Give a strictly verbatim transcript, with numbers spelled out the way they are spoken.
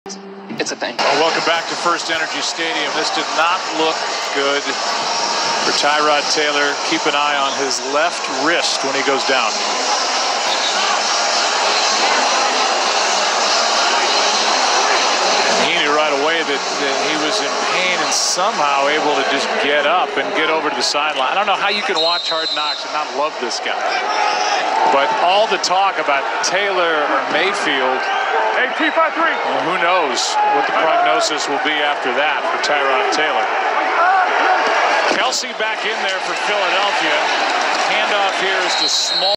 It's a thing. Well, welcome back to First Energy Stadium. This did not look good for Tyrod Taylor. Keep an eye on his left wrist when he goes down. And he knew right away that, that he was in pain and somehow able to just get up and get over to the sideline. I don't know how you can watch Hard Knocks and not love this guy. But all the talk about Taylor or Mayfield, Hey, T five three. well, who knows what the prognosis will be after that for Tyrod Taylor. Kelsey back in there for Philadelphia. Handoff here is to Small.